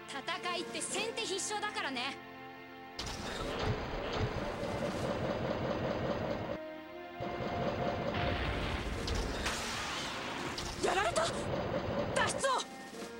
戦いって先手必勝だからね。やられた。脱出を。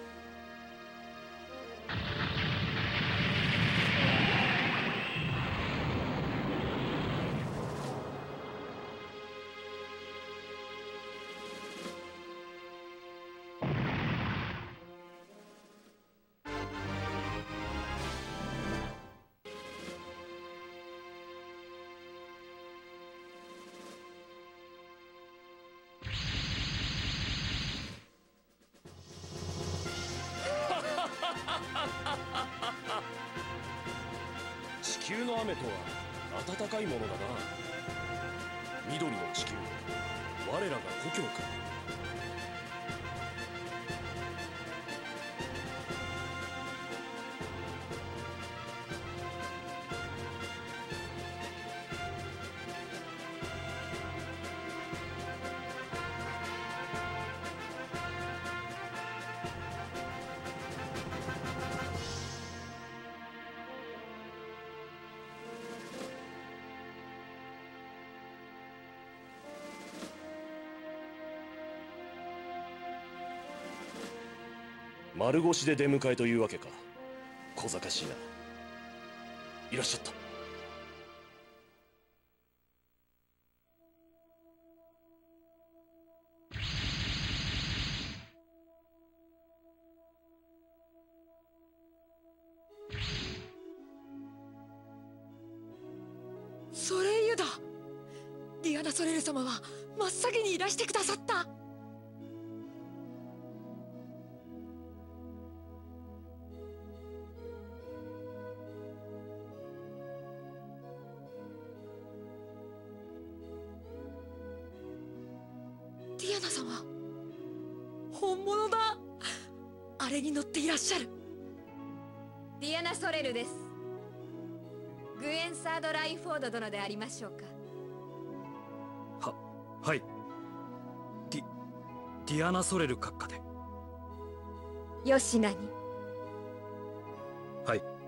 地球の雨とは暖かいものだな。緑の地球、我らが故郷か。丸腰で出迎えというわけか。小賢しいな。いらっしゃった。 ソレイユだ。ディアナ・ソレル様は真っ先にいらしてくださった。ディアナ様、本物だ。あれに乗っていらっしゃる。 ディアナ・ソレルです。グエンサード・ラインフォード殿でありましょうか。 はい。ディアナ・ソレル閣下で。 よしなに。 はい。